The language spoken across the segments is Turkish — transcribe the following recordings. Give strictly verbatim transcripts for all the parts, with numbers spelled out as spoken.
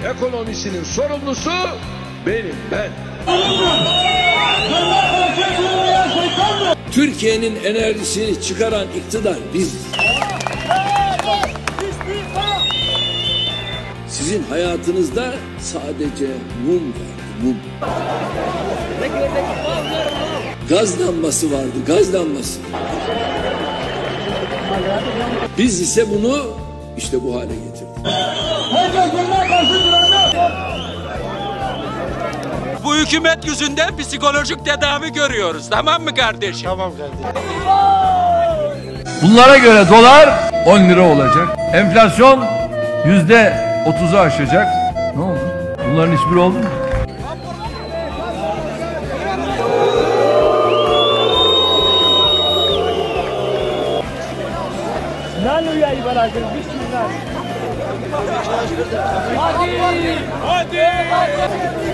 ekonomisinin sorumlusu benim ben. Türkiye'nin enerjisini çıkaran iktidar biziz. Sizin hayatınızda sadece mum vardı, mum. Gaz lambası vardı, gaz lambası. Biz ise bunu işte bu hale getirdik. Bu hükümet yüzünden psikolojik tedavi görüyoruz. Tamam mı kardeşim? Tamam kardeşim. Bunlara göre dolar on lira olacak. Enflasyon yüzde otuzu aşacak. Ne oldu? Bunların hiçbiri oldu mu? Hadi! Hadi!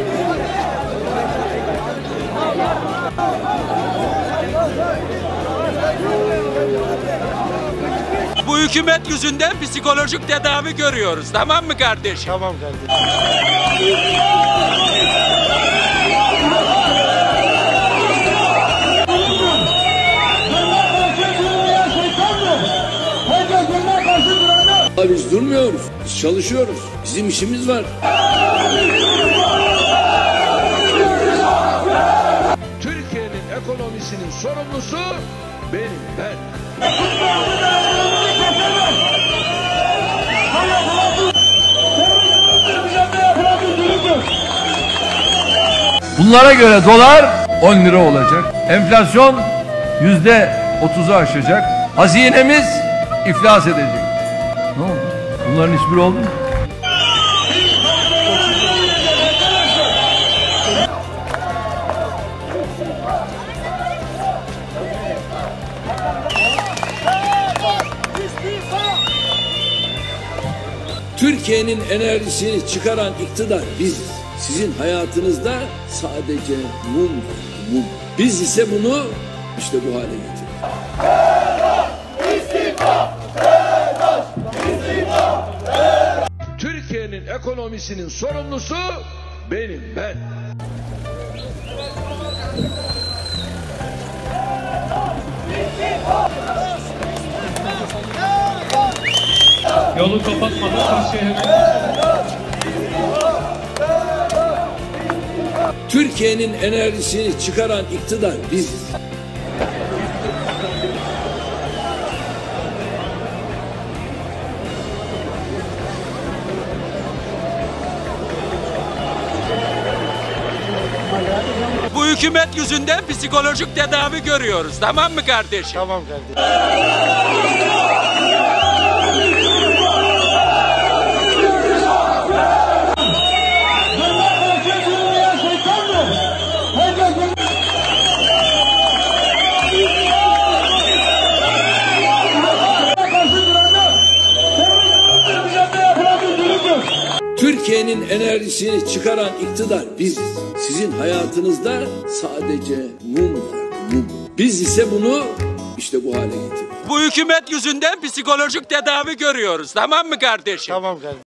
Bu hükümet yüzünden psikolojik tedavi görüyoruz. Tamam mı kardeşim? Tamam kardeşim. Biz durmuyoruz, biz çalışıyoruz. Bizim işimiz var. Türkiye'nin ekonomisinin sorumlusu benim ben. Bunlara göre dolar on lira olacak. Enflasyon yüzde otuzu aşacak. Hazinemiz iflas edecek. Ne oldu? Bunların hiçbiri oldu mu? Türkiye'nin enerjisini çıkaran iktidar biziz. Sizin hayatınızda sadece mum vardı, mum. Biz ise bunu işte bu hale getirdik. Türkiye'nin ekonomisinin sorumlusu benim ben. Yolu kapatmadan karşıya. Türkiye'nin enerjisini çıkaran iktidar biziz. Bu hükümet yüzünden psikolojik tedavi görüyoruz. Tamam mı kardeşim? Tamam kardeşim. Türkiye'nin enerjisini çıkaran iktidar biziz. Sizin hayatınızda sadece mum vardı, mum. Biz ise bunu işte bu hale getirdik. Bu hükümet yüzünden psikolojik tedavi görüyoruz. Tamam mı kardeşim? Tamam kardeşim.